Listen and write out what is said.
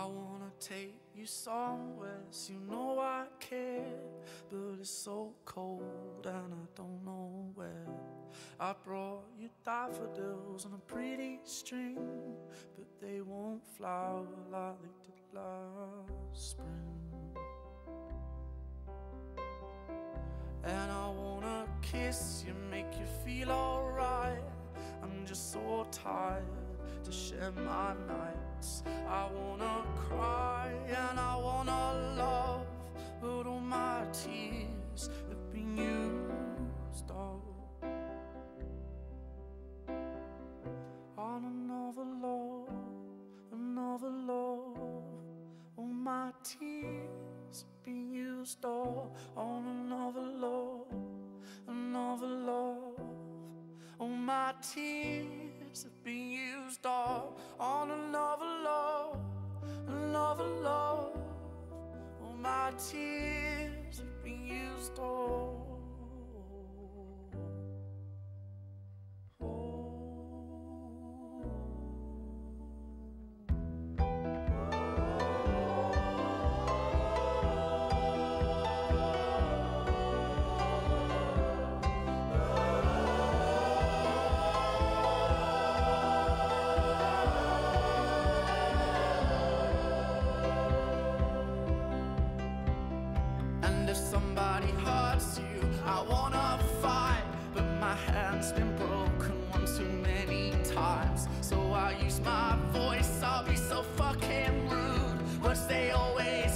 I wanna take you somewhere, so you know I care, but it's so cold and I don't know where. I brought you daffodils on a pretty string, but they won't flower like they did last spring. And I wanna kiss you, make you feel alright. I'm just so tired to share my nights. I wanna cry and I wanna love, but all my tears have been used up on another love, another love. All my tears have been used up on another love, another love. All my tears have been used up on another love, another love. All my tears have been used up. Somebody hurts you, I wanna fight, but my hand's been broken one too many times. So I use my voice, I'll be so fucking rude. Words they always